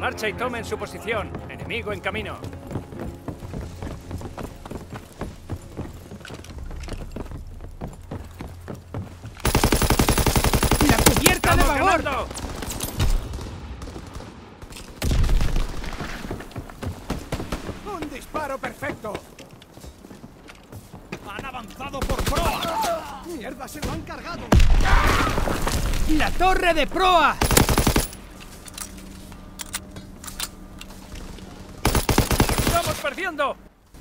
Marcha y tomen su posición. Enemigo en camino. ¡La cubierta de babor! Ganando. ¡Un disparo perfecto! ¡Han avanzado por proa! ¡Mierda, se lo han cargado! ¡La torre de proa! ¡Estamos perdiendo!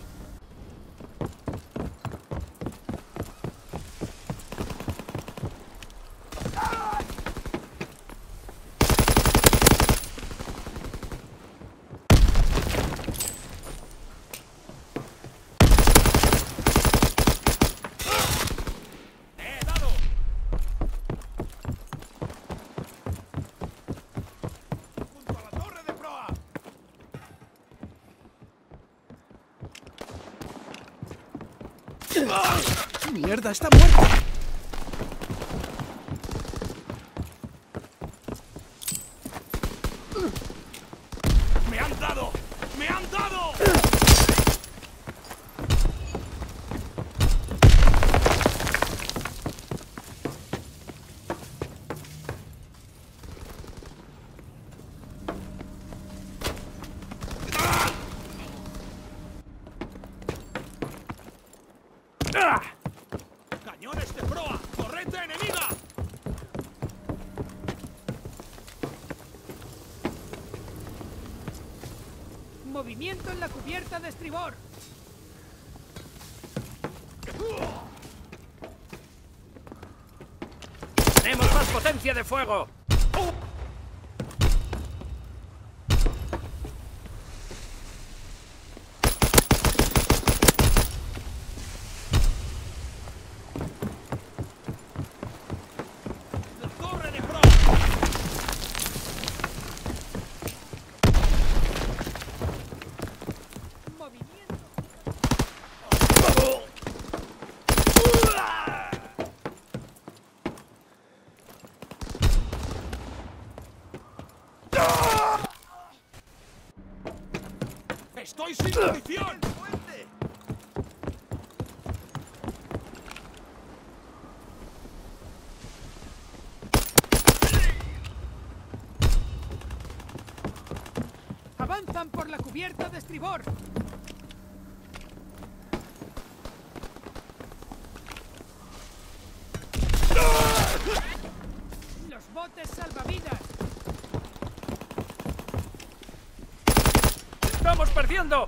¡Mierda, está muerto! ¡Me han dado! ¡Me han dado! ¡Cañones de proa! ¡Torreta enemiga! ¡Movimiento en la cubierta de estribor! ¡Tenemos más potencia de fuego! ¡La torre de proa! ¡Movimiento! ¡Estoy sin munición! ¡Avanzan por la cubierta de estribor! ¡Los botes salvavidas! ¡Estamos perdiendo!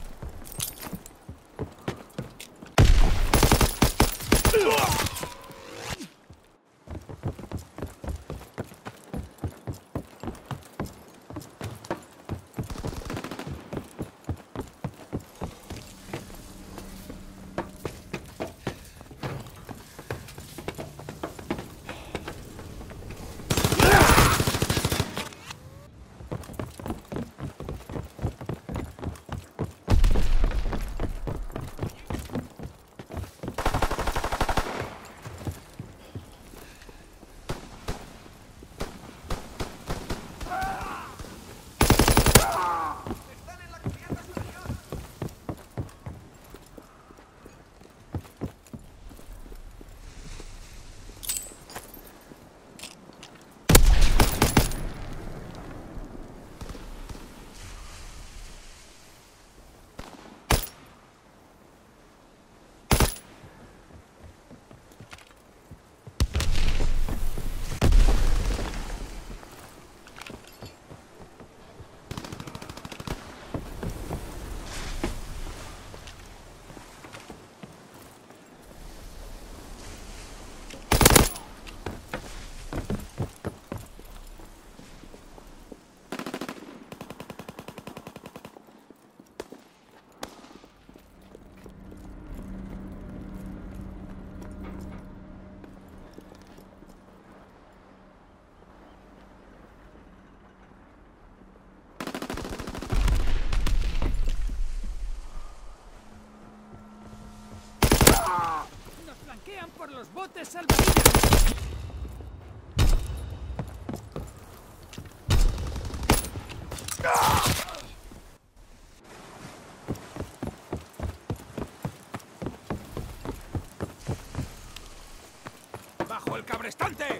¡Nos flanquean por los botes salvavidas! ¡Bajo el cabrestante!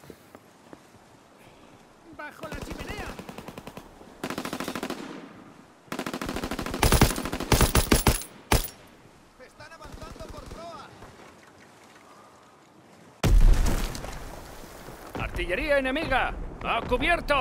¡Bajo la chimenea! ¡Están avanzando por proa! ¡Artillería enemiga! ¡A cubierto!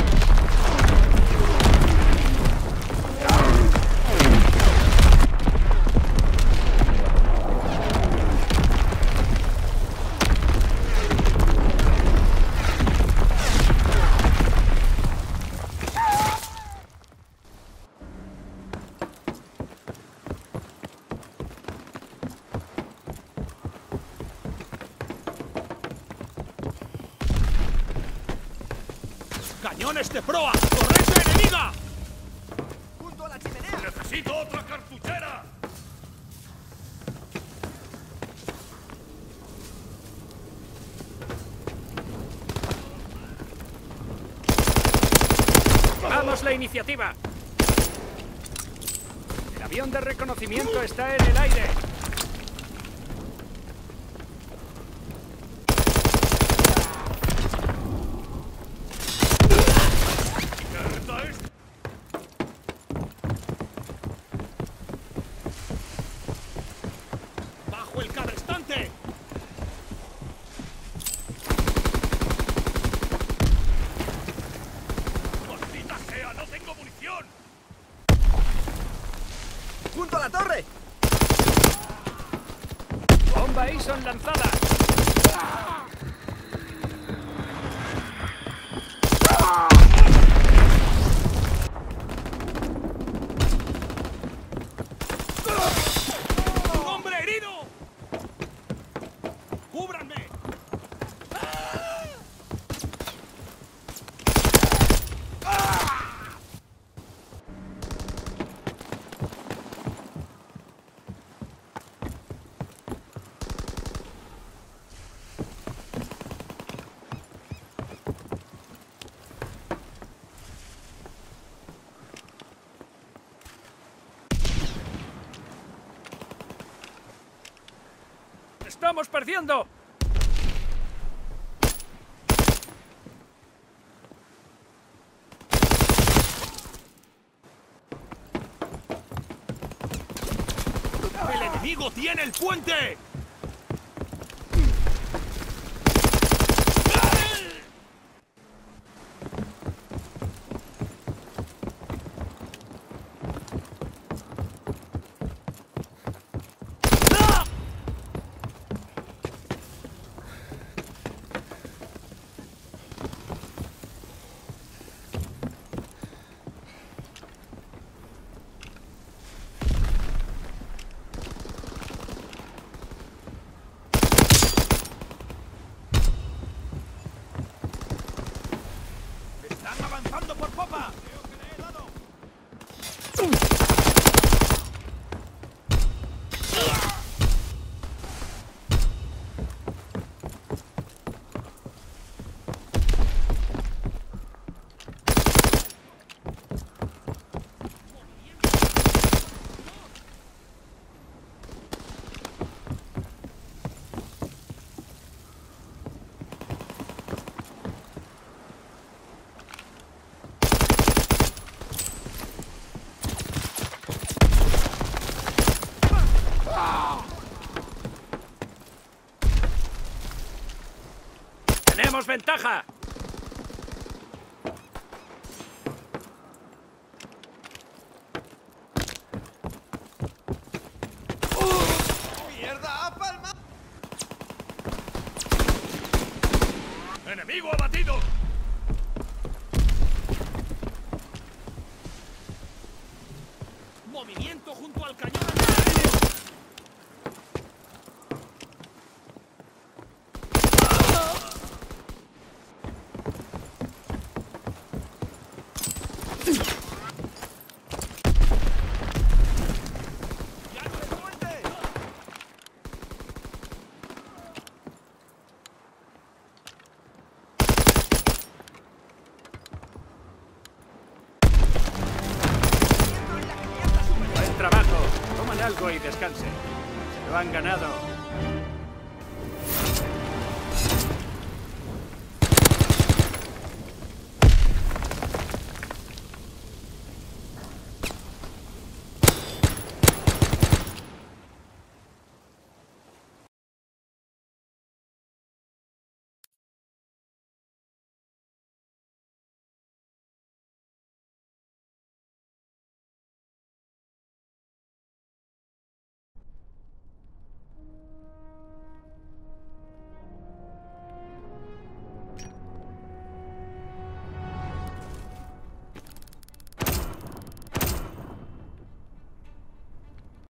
¡Cañones de proa! ¡Torreta enemiga! ¡Junto a la chimenea! ¡Necesito otra cartuchera! ¡Vamos la iniciativa! El avión de reconocimiento está en el aire. ¡Mierda es! ¡Bajo el cabrestante! ¡Maldita sea! ¡No tengo munición! ¡Junto a la torre! ¡Bomba Ison lanzada! ¡Un hombre herido! ¡Cúbranme! ¡Estamos perdiendo! ¡El enemigo tiene el puente! ¡Están avanzando por popa! ¡Creo que le he dado! ¡Tenemos ventaja! ¡Mierda! ¡Ha palmado! ¡Enemigo abatido! ¡Movimiento junto al cañón antiaéreo! algo y descanse. Se lo han ganado.